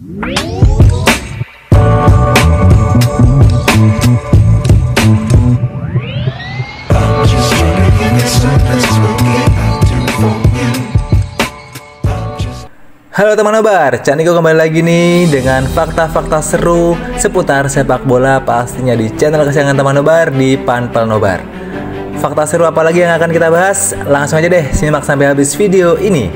Halo teman nobar, Caniko kembali lagi nih dengan fakta-fakta seru seputar sepak bola pastinya di channel kesayangan teman nobar di Panpel Nobar. Fakta seru apa lagi yang akan kita bahas? Langsung aja deh simak sampai habis video ini.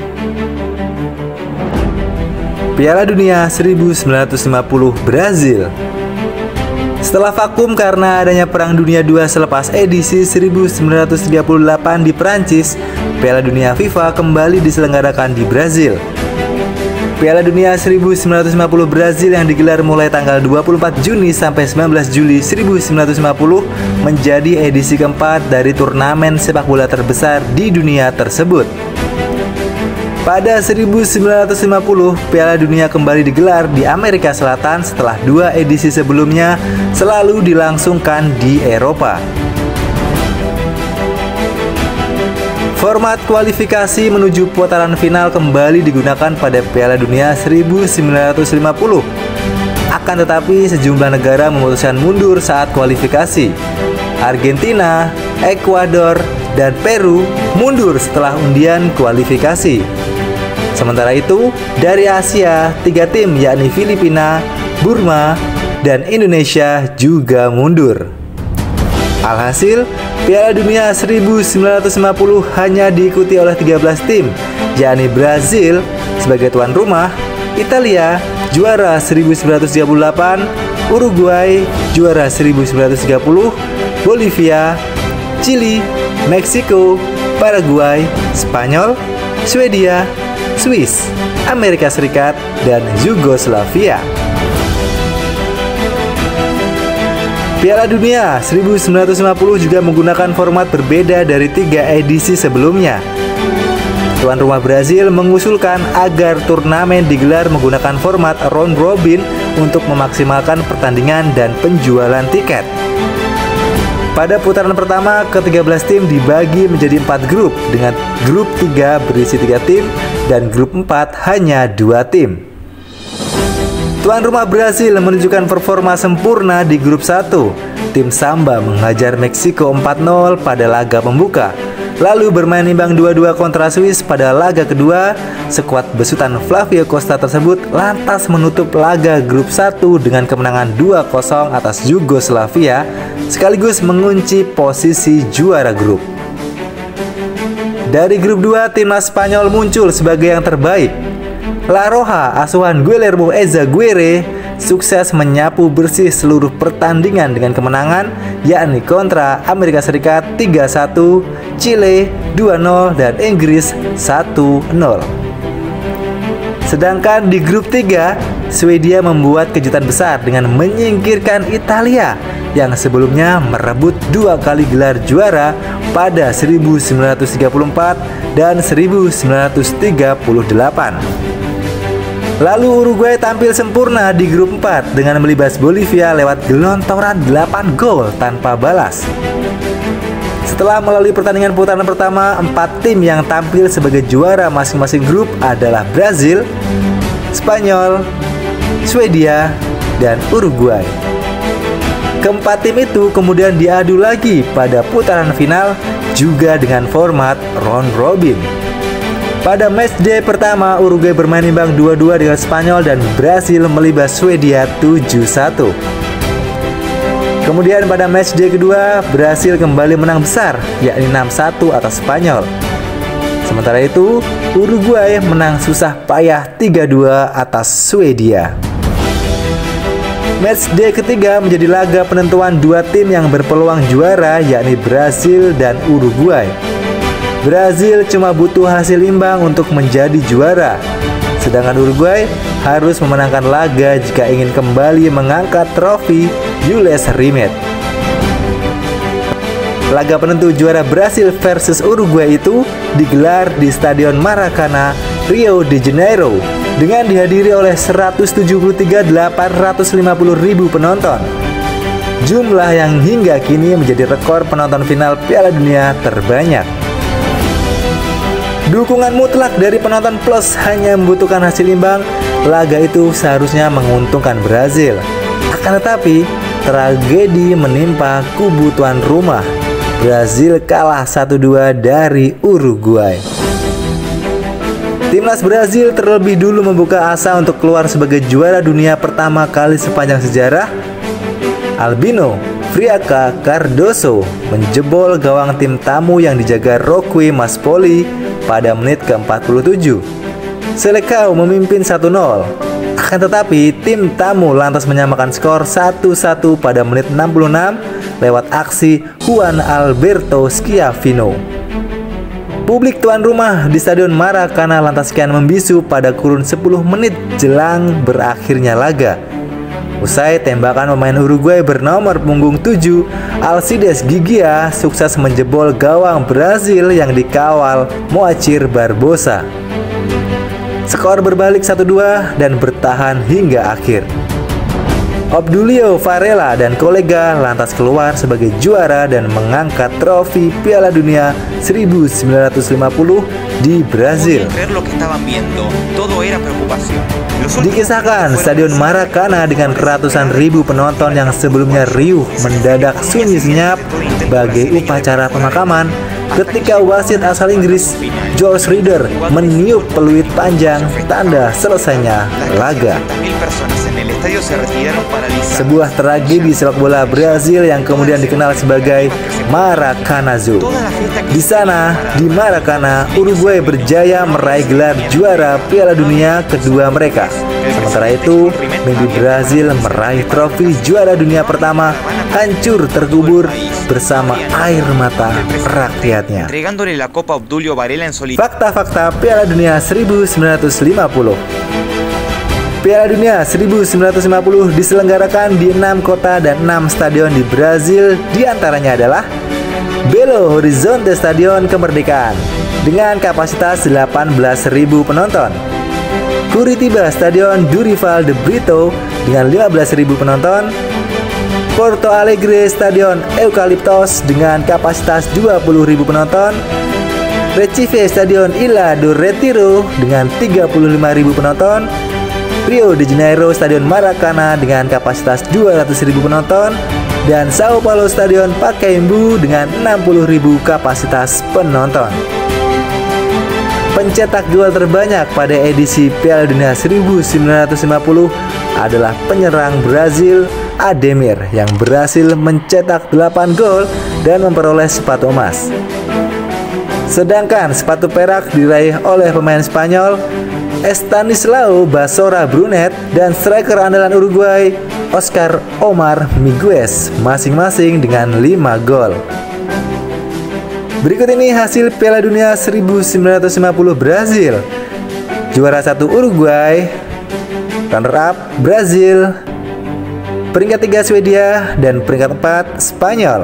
Piala Dunia 1950 Brazil. Setelah vakum karena adanya Perang Dunia II selepas edisi 1938 di Prancis, Piala Dunia FIFA kembali diselenggarakan di Brazil. Piala Dunia 1950 Brazil yang digelar mulai tanggal 24 Juni sampai 19 Juli 1950 menjadi edisi keempat dari turnamen sepak bola terbesar di dunia tersebut. Pada 1950, Piala Dunia kembali digelar di Amerika Selatan setelah dua edisi sebelumnya selalu dilangsungkan di Eropa. Format kualifikasi menuju putaran final kembali digunakan pada Piala Dunia 1950. Akan tetapi sejumlah negara memutuskan mundur saat kualifikasi. Argentina, Ekuador, dan Peru mundur setelah undian kualifikasi. Sementara itu, dari Asia, 3 tim yakni Filipina, Burma, dan Indonesia juga mundur. Alhasil, Piala Dunia 1950 hanya diikuti oleh 13 tim, yakni Brazil sebagai tuan rumah, Italia juara 1938, Uruguay juara 1930, Bolivia, Chili, Meksiko, Paraguay, Spanyol, Swedia, Swiss, Amerika Serikat, dan Yugoslavia. Piala Dunia 1950 juga menggunakan format berbeda dari 3 edisi sebelumnya. Tuan rumah Brazil mengusulkan agar turnamen digelar menggunakan format round robin untuk memaksimalkan pertandingan dan penjualan tiket. Pada putaran pertama, ke-13 tim dibagi menjadi 4 grup, dengan grup 3 berisi 3 tim dan grup 4 hanya 2 tim. Tuan rumah Brazil menunjukkan performa sempurna di grup 1. Tim Samba menghajar Meksiko 4-0 pada laga pembuka, lalu bermain imbang 2-2 kontra Swiss pada laga kedua. Skuad besutan Flavio Costa tersebut lantas menutup laga grup 1 dengan kemenangan 2-0 atas Yugoslavia, sekaligus mengunci posisi juara grup. Dari grup 2, timnas Spanyol muncul sebagai yang terbaik. La Roja, asuhan Guillermo Ezaguirre, sukses menyapu bersih seluruh pertandingan dengan kemenangan, yakni kontra Amerika Serikat 3-1, Chile 2-0, dan Inggris 1-0. Sedangkan di grup 3, Swedia membuat kejutan besar dengan menyingkirkan Italia yang sebelumnya merebut 2 kali gelar juara pada 1934 dan 1938. Lalu Uruguay tampil sempurna di grup 4 dengan melibas Bolivia lewat gelontoran 8 gol tanpa balas. Setelah melalui pertandingan putaran pertama, 4 tim yang tampil sebagai juara masing-masing grup adalah Brazil, Spanyol, Swedia, dan Uruguay. Keempat tim itu kemudian diadu lagi pada putaran final juga dengan format round robin. Pada matchday pertama, Uruguay bermain imbang 2-2 dengan Spanyol dan Brasil melibas Swedia 7-1. Kemudian pada matchday kedua, Brasil kembali menang besar, yakni 6-1 atas Spanyol. Sementara itu, Uruguay menang susah payah 3-2 atas Swedia. Matchday ketiga menjadi laga penentuan 2 tim yang berpeluang juara, yakni Brasil dan Uruguay. Brazil cuma butuh hasil imbang untuk menjadi juara, sedangkan Uruguay harus memenangkan laga jika ingin kembali mengangkat trofi Jules Rimet. Laga penentu juara Brasil versus Uruguay itu digelar di Stadion Maracanã, Rio de Janeiro, dengan dihadiri oleh 173.850.000 penonton. Jumlah yang hingga kini menjadi rekor penonton final Piala Dunia terbanyak. Dukungan mutlak dari penonton plus hanya membutuhkan hasil imbang laga itu seharusnya menguntungkan Brazil. Akan tetapi, tragedi menimpa kubu tuan rumah. Brazil kalah 1-2 dari Uruguay. Timnas Brazil terlebih dulu membuka asa untuk keluar sebagai juara dunia pertama kali sepanjang sejarah. Albino Friaca Cardoso menjebol gawang tim tamu yang dijaga Roque Maspoli pada menit ke-47. Selecao memimpin 1-0. Akan tetapi, tim tamu lantas menyamakan skor 1-1 pada menit 66 lewat aksi Juan Alberto Schiaffino. Publik tuan rumah di Stadion Maracana lantas kian membisu pada kurun 10 menit jelang berakhirnya laga. Usai tembakan pemain Uruguay bernomor punggung 7, Alcides Giglia sukses menjebol gawang Brazil yang dikawal Moacir Barbosa. Skor berbalik 1-2 dan bertahan hingga akhir. Obdulio Varela dan kolega lantas keluar sebagai juara dan mengangkat trofi Piala Dunia 1950 di Brazil. Dikisahkan, Stadion Maracana dengan ratusan ribu penonton yang sebelumnya riuh mendadak sunyi senyap bagai upacara pemakaman ketika wasit asal Inggris George Reader meniup peluit panjang tanda selesainya laga. Sebuah tragedi sepak bola Brazil yang kemudian dikenal sebagai Maracanazo. Di sana, di Maracana, Uruguay berjaya meraih gelar juara Piala Dunia kedua mereka. Sementara itu, mimpi Brazil meraih trofi juara dunia pertama hancur terkubur bersama air mata rakyatnya. Fakta-fakta Piala Dunia 1950. Piala Dunia 1950 diselenggarakan di 6 kota dan 6 stadion di Brazil, diantaranya adalah Belo Horizonte Stadion Kemerdekaan dengan kapasitas 18.000 penonton, Curitiba Stadion Durival de Brito dengan 15.000 penonton, Porto Alegre Stadion Eucaliptos dengan kapasitas 20.000 penonton, Recife Stadion Ilha do Retiro dengan 35.000 penonton, Rio de Janeiro Stadion Maracana dengan kapasitas 200.000 penonton, dan Sao Paulo Stadion Pacaembu dengan 60.000 kapasitas penonton. Pencetak gol terbanyak pada edisi Piala Dunia 1950 adalah penyerang Brazil Ademir yang berhasil mencetak 8 gol dan memperoleh sepatu emas. Sedangkan sepatu perak diraih oleh pemain Spanyol Estanislao Basora Brunet dan striker andalan Uruguay Oscar Omar Miguez masing-masing dengan 5 gol. Berikut ini hasil Piala Dunia 1950 Brazil. Juara 1 Uruguay, runner up Brazil, peringkat 3 Swedia, dan peringkat 4 Spanyol.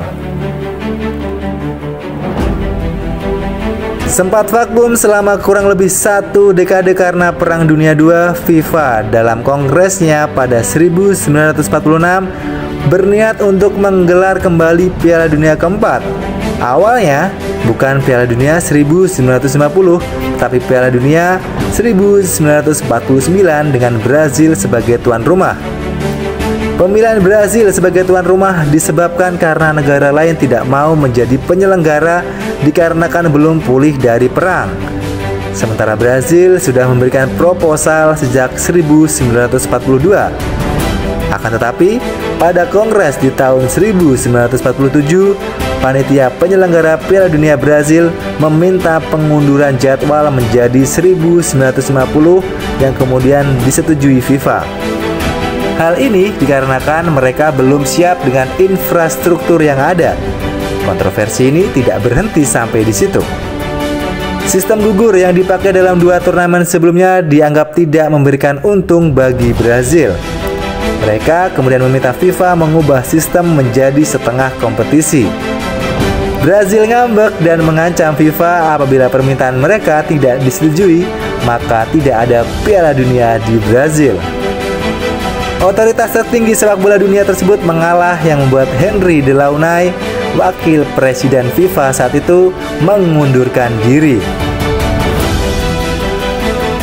Sempat vakum selama kurang lebih 1 dekade karena Perang Dunia II, FIFA dalam kongresnya pada 1946 berniat untuk menggelar kembali Piala Dunia keempat. Awalnya bukan Piala Dunia 1950, tapi Piala Dunia 1949 dengan Brazil sebagai tuan rumah. Pemilihan Brazil sebagai tuan rumah disebabkan karena negara lain tidak mau menjadi penyelenggara dikarenakan belum pulih dari perang. Sementara Brazil sudah memberikan proposal sejak 1942. Akan tetapi, pada kongres di tahun 1947, panitia penyelenggara Piala Dunia Brazil meminta pengunduran jadwal menjadi 1950 yang kemudian disetujui FIFA. Hal ini dikarenakan mereka belum siap dengan infrastruktur yang ada. Kontroversi ini tidak berhenti sampai di situ. Sistem gugur yang dipakai dalam 2 turnamen sebelumnya dianggap tidak memberikan untung bagi Brazil. Mereka kemudian meminta FIFA mengubah sistem menjadi setengah kompetisi. Brazil ngambek dan mengancam FIFA apabila permintaan mereka tidak disetujui, maka tidak ada Piala Dunia di Brazil. Otoritas tertinggi sepak bola dunia tersebut mengalah yang membuat Henry Delaunay, wakil presiden FIFA saat itu, mengundurkan diri.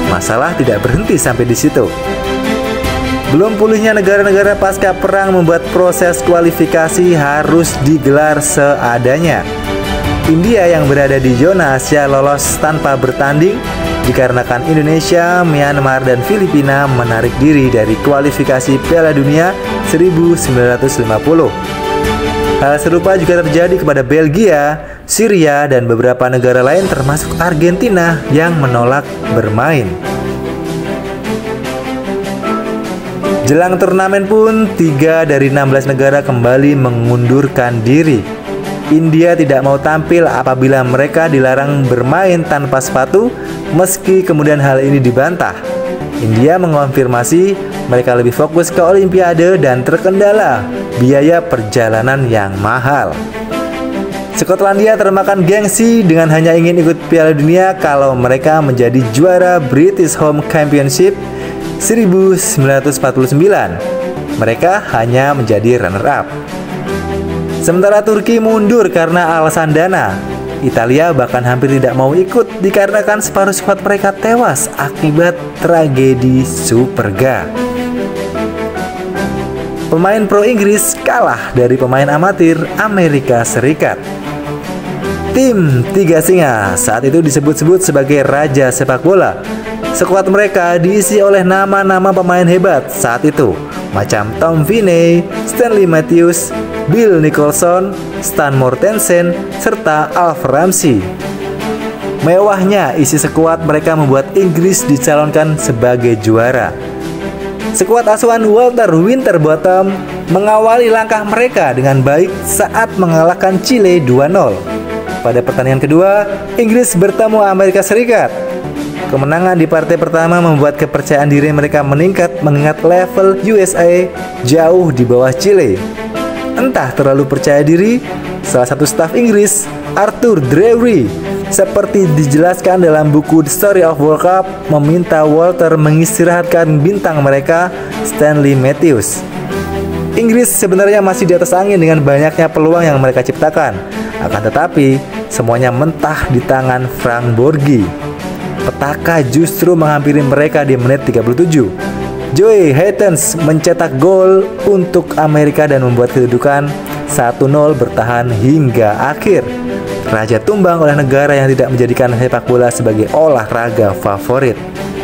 masalah tidak berhenti sampai di situ. Belum pulihnya negara-negara pasca perang membuat proses kualifikasi harus digelar seadanya. India yang berada di zona Asia lolos tanpa bertanding dikarenakan Indonesia, Myanmar, dan Filipina menarik diri dari kualifikasi Piala Dunia 1950. Hal serupa juga terjadi kepada Belgia, Syria, dan beberapa negara lain termasuk Argentina yang menolak bermain. Jelang turnamen pun 3 dari 16 negara kembali mengundurkan diri. India tidak mau tampil apabila mereka dilarang bermain tanpa sepatu, meski kemudian hal ini dibantah. India mengonfirmasi mereka lebih fokus ke Olimpiade dan terkendala biaya perjalanan yang mahal. Skotlandia termakan gengsi dengan hanya ingin ikut Piala Dunia kalau mereka menjadi juara British Home Championship 1949. Mereka hanya menjadi runner-up. Sementara Turki mundur karena alasan dana. Italia bahkan hampir tidak mau ikut dikarenakan separuh skuad mereka tewas akibat tragedi Superga. Pemain pro Inggris kalah dari pemain amatir Amerika Serikat. Tim Tiga Singa saat itu disebut-sebut sebagai raja sepak bola. Skuad mereka diisi oleh nama-nama pemain hebat saat itu, macam Tom Finney, Stanley Matthews, Bill Nicholson, Stan Mortensen, serta Alf Ramsey. Mewahnya isi skuad mereka membuat Inggris dicalonkan sebagai juara. Skuad asuhan Walter Winterbottom mengawali langkah mereka dengan baik saat mengalahkan Chile 2-0. Pada pertandingan kedua, Inggris bertemu Amerika Serikat. Kemenangan di partai pertama membuat kepercayaan diri mereka meningkat mengingat level USA jauh di bawah Chile. Entah terlalu percaya diri, salah satu staf Inggris, Arthur Drury, seperti dijelaskan dalam buku The Story of World Cup, meminta Walter mengistirahatkan bintang mereka, Stanley Matthews. Inggris sebenarnya masih di atas angin dengan banyaknya peluang yang mereka ciptakan. Akan tetapi, semuanya mentah di tangan Frank Borghi. Petaka justru menghampiri mereka di menit 37. Joey Haytens mencetak gol untuk Amerika dan membuat kedudukan 1-0 bertahan hingga akhir. Raja tumbang oleh negara yang tidak menjadikan sepak bola sebagai olahraga favorit.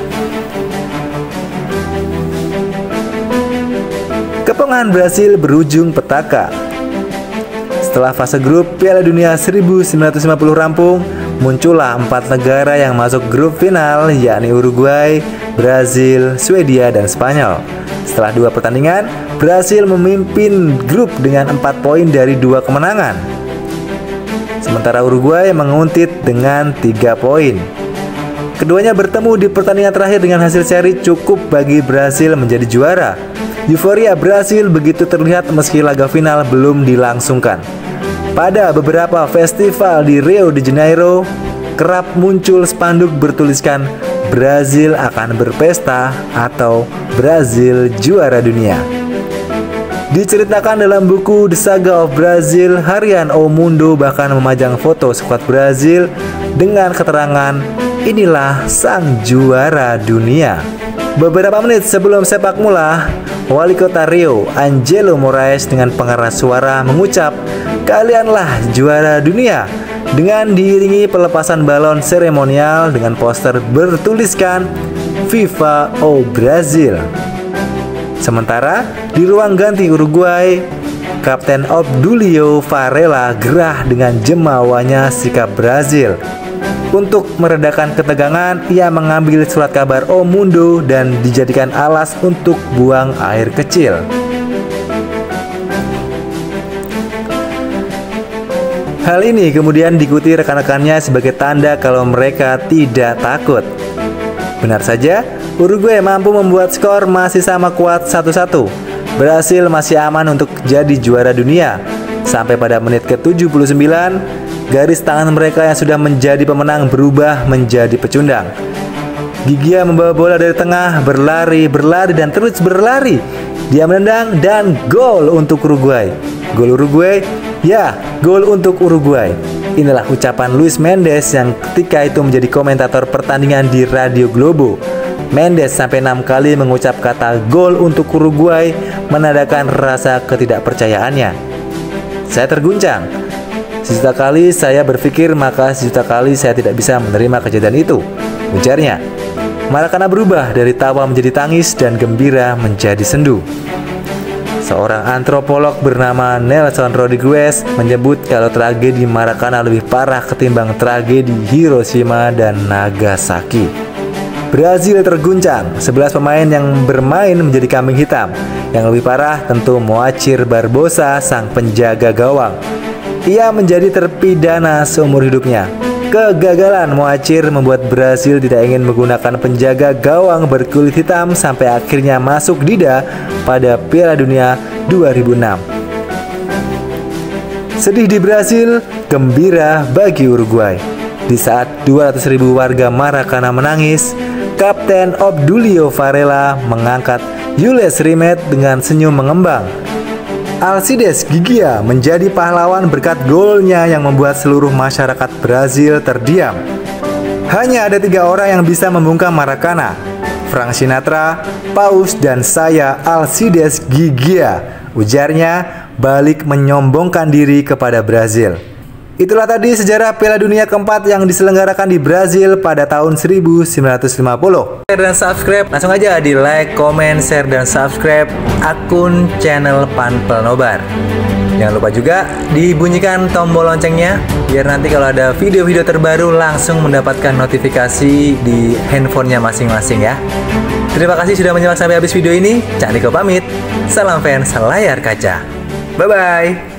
Kepungan Brasil berujung petaka. Setelah fase grup Piala Dunia 1950 rampung, muncullah 4 negara yang masuk grup final, yakni Uruguay, Brazil, Swedia, dan Spanyol. Setelah 2 pertandingan, Brasil memimpin grup dengan 4 poin dari 2 kemenangan. Sementara Uruguay menguntit dengan 3 poin. Keduanya bertemu di pertandingan terakhir dengan hasil seri cukup bagi Brasil menjadi juara. Euforia Brasil begitu terlihat meski laga final belum dilangsungkan. Pada beberapa festival di Rio de Janeiro, kerap muncul spanduk bertuliskan Brazil akan berpesta atau Brazil juara dunia. Diceritakan dalam buku The Saga of Brazil, harian O Mundo bahkan memajang foto skuad Brazil dengan keterangan, "Inilah sang juara dunia." Beberapa menit sebelum sepak mula, Wali Kota Rio, Angelo Moraes dengan pengeras suara mengucap, "Kalianlah juara dunia," dengan diiringi pelepasan balon seremonial dengan poster bertuliskan Viva o Brazil. Sementara di ruang ganti Uruguay, Kapten Obdulio Varela gerah dengan jemawanya sikap Brazil. Untuk meredakan ketegangan, ia mengambil surat kabar O Mundo dan dijadikan alas untuk buang air kecil. Hal ini kemudian diikuti rekan-rekannya sebagai tanda kalau mereka tidak takut. Benar saja, Uruguay mampu membuat skor masih sama kuat 1-1. Brasil masih aman untuk jadi juara dunia. Sampai pada menit ke-79, garis tangan mereka yang sudah menjadi pemenang berubah menjadi pecundang. Giggia membawa bola dari tengah, berlari, dan terus berlari. Dia menendang dan gol untuk Uruguay. Gol Uruguay? Ya, gol untuk Uruguay. Inilah ucapan Luis Mendes yang ketika itu menjadi komentator pertandingan di Radio Globo. Mendes sampai 6 kali mengucap kata gol untuk Uruguay menandakan rasa ketidakpercayaannya. Saya terguncang. Sejuta kali saya berpikir, maka sejuta kali saya tidak bisa menerima kejadian itu, ujarnya. Maracana berubah dari tawa menjadi tangis dan gembira menjadi sendu. Seorang antropolog bernama Nelson Rodriguez menyebut kalau tragedi Maracana lebih parah ketimbang tragedi Hiroshima dan Nagasaki. Brazil terguncang, 11 pemain yang bermain menjadi kambing hitam. Yang lebih parah tentu Moacir Barbosa, sang penjaga gawang. Ia menjadi terpidana seumur hidupnya. Kegagalan Moacir membuat Brasil tidak ingin menggunakan penjaga gawang berkulit hitam sampai akhirnya masuk Dida pada Piala Dunia 2006. Sedih di Brasil, gembira bagi Uruguay. Di saat 200.000 warga Maracana menangis, Kapten Obdulio Varela mengangkat Jules Rimet dengan senyum mengembang. Alcides Giglia menjadi pahlawan berkat golnya yang membuat seluruh masyarakat Brazil terdiam. Hanya ada 3 orang yang bisa membungkam Maracana: Frank Sinatra, Paus, dan saya, Alcides Giglia, ujarnya balik menyombongkan diri kepada Brazil. Itulah tadi sejarah Piala Dunia keempat yang diselenggarakan di Brazil pada tahun 1950. Share dan subscribe, langsung aja di like, komen, share, dan subscribe akun channel Panpel Nobar. Jangan lupa juga dibunyikan tombol loncengnya, biar nanti kalau ada video-video terbaru langsung mendapatkan notifikasi di handphonenya masing-masing ya. Terima kasih sudah menyimak sampai habis video ini. Cak Niko pamit. Salam fans layar kaca. Bye-bye.